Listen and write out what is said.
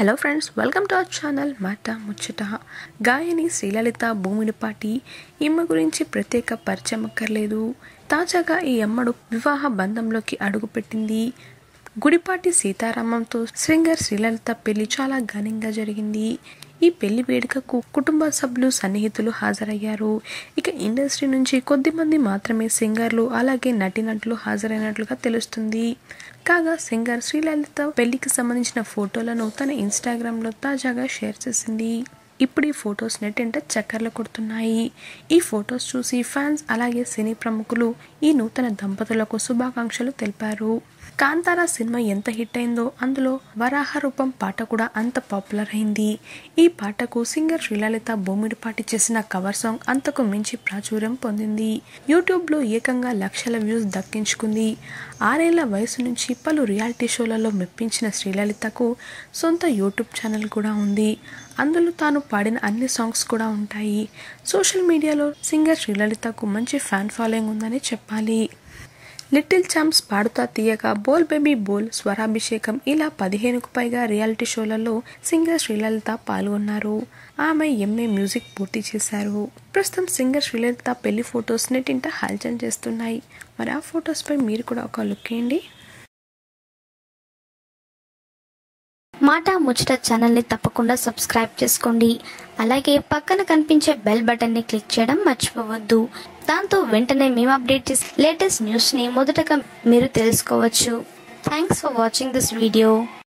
Hello friends, welcome to our channel మాట ముచ్చట. గాయని శ్రీలలిత భూమిడిపాటి ఈమె గురించి ప్రత్యేక పరిచయం అక్కర్లేదు. తాజాగా ఈ అమ్మడు వివాహ బంధంలోకి అడుగుపెట్టింది. గుడిపాటి సీతారామంతో సింగర్ శ్రీలలిత పెళ్లి చాలా ఘనంగా జరిగింది. ఈ పెళ్లి వేడుకకు కుటుంబ సభ్యులు, సన్నిహితులు హాజరయ్యారు. ఇక ఇండస్ట్రీ నుంచి కొద్దిమంది మాత్రమే సింగర్లు అలాగే నటీనటులు హాజరైనట్లుగా తెలుస్తుంది. కాగా సింగర్ శ్రీలలిత పెళ్లికి సంబంధించిన ఫోటోలను తన ఇన్స్టాగ్రామ్లో తాజాగా షేర్ చేసింది. ఇప్పుడు ఈ ఫొటోస్ నెట్టింట చక్కర్లు కొడుతున్నాయి. ఈ ఫొటోస్ చూసి ఫ్యాన్స్ అలాగే సినీ ప్రముఖులు ఈ నూతన దంపతులకు శుభాకాంక్షలు తెలిపారు. కాంతారా సినిమా ఎంత హిట్ అయిందో అందులో వరాహ రూపం పాట కూడా అంత పాపులర్ అయింది. ఈ పాటకు సింగర్ శ్రీలలిత భూమిడిపాటి చేసిన కవర్ సాంగ్ అంతకు మించి ప్రాచుర్యం పొందింది. యూట్యూబ్లో ఏకంగా లక్షల వ్యూస్ దక్కించుకుంది. 6 ఏళ్ల వయసు నుంచి పలు రియాలిటీ షోలలో మెప్పించిన శ్రీలలితకు సొంత యూట్యూబ్ ఛానల్ కూడా ఉంది. అందులో తాను పాడిన అన్ని సాంగ్స్ కూడా ఉంటాయి. సోషల్ మీడియాలో సింగర్ శ్రీలలితకు మంచి ఫ్యాన్ ఫాలోయింగ్ ఉందని చెప్పాలి. లిటిల్ ఛాంప్స్, పాడుతా తీయగా, బోల్ బేబీ బోల్, స్వరాభిషేకం ఇలా 15కు పైగా రియాలిటీ షోలలో సింగర్ శ్రీలలిత పాల్గొన్నారు. ఆమె ఎంఏ మ్యూజిక్ పూర్తి చేశారు. ప్రస్తుతం సింగర్ శ్రీలలిత పెళ్లి ఫొటోస్ నెట్టింట హల్చల్ చేస్తున్నాయి. మరి ఆ ఫొటోస్ పై మీరు కూడా ఒక లుక్ వేయండి. మాట ముచ్చట ఛానల్ని తప్పకుండా సబ్స్క్రైబ్ చేసుకోండి. అలాగే పక్కన కనిపించే బెల్ బటన్ని క్లిక్ చేయడం మర్చిపోవద్దు. దాంతో వెంటనే మేము అప్డేట్ చేసే లేటెస్ట్ న్యూస్ని మొదటగా మీరు తెలుసుకోవచ్చు. Thanks for watching this video.